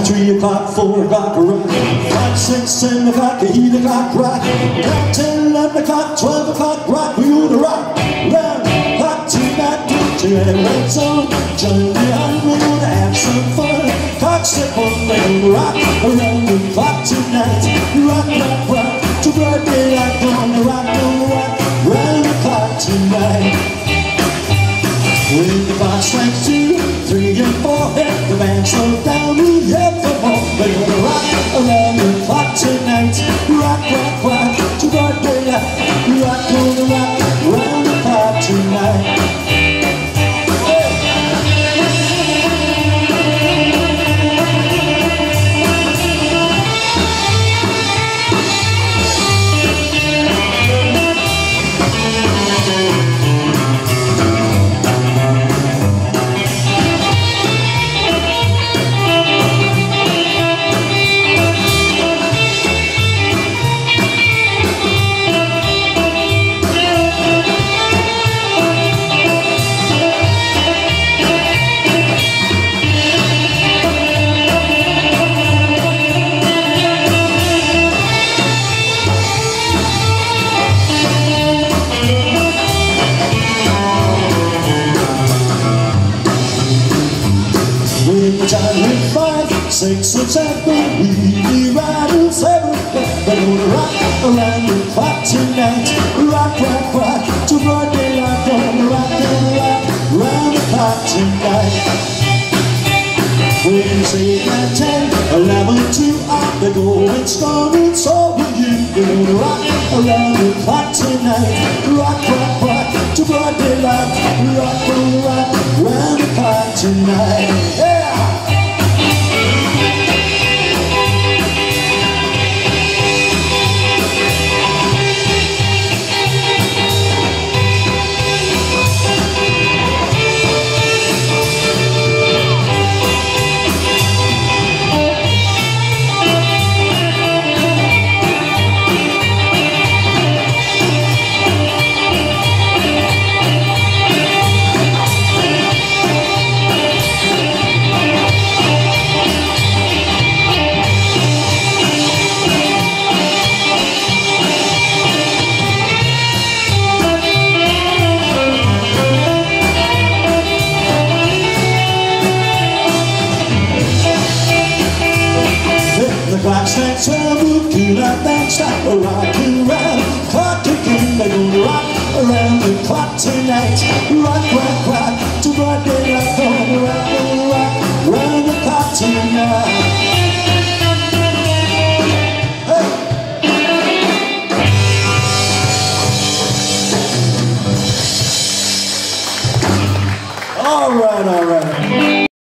3 o'clock, 4 o'clock, rock. 5, 6, 7 o'clock, 8 o'clock, rock. 9, 10, 11 o'clock, 12 o'clock, rock. We gonna rock round the clock tonight. Put your headlights on, join me on, we're gonna have some fun. Clock step on, we're gonna rock around the clock tonight. Rock, rock, rock, till bright daylight. Gonna rock round the clock tonight. When the clock strikes 2, 3, and 4, hit the band slow down, we hit for more. We're gonna rock around the clock tonight. Rock, rock, rock, till bright daylight. Rock, gonna rock around the clock tonight. Time with 5, 6, or 7, we be riding 7. We're gonna rock around the clock tonight. Rock, rock, rock, till broad daylight. Gonna rock around the clock tonight. When you say 9, 10, 11, 2, up, they're going strong, it's all with you. We're gonna rock around the clock tonight. Rock, rock, rock, till broad daylight. Rock, around the clock tonight. Yeah! The clock strikes 12, cool out that stop, rocking around, clock ticking, they're gonna rock around the clock tonight. Rock, rock, rock, till broad daylight. Gonna rock around the clock tonight. Hey. All right.